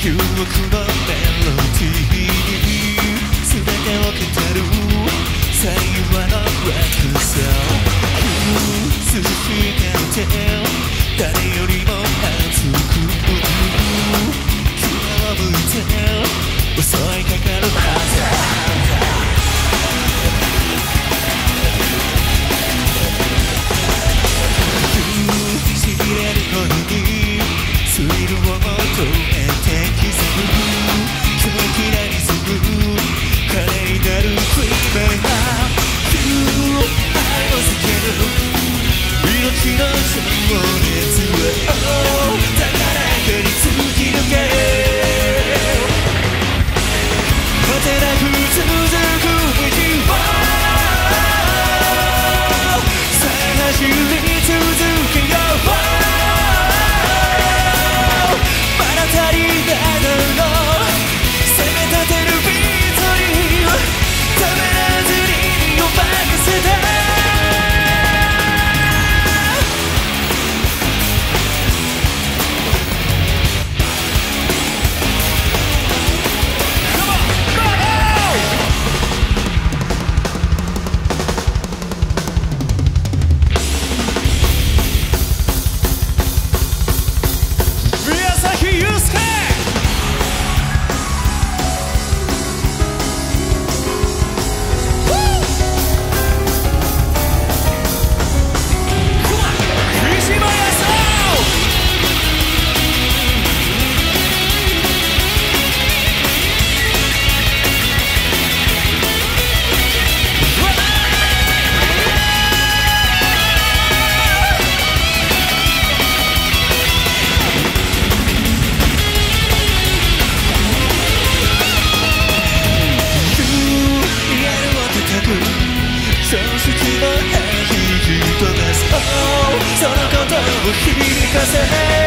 記憶のメロディー全てを語る最後のブラックさ涼しくて誰よりも熱く気を向いて襲いかかる風しびれるほどにスリルを求めて刻む狂気なリズム華麗になるクリーメー愛を叫ぶ命の情熱を高らかに突き抜け果てなく続く道を走り続けようまだ足りないの攻め立てるビートにためらずに身を任せて正直の恥と出すそのことを響かせ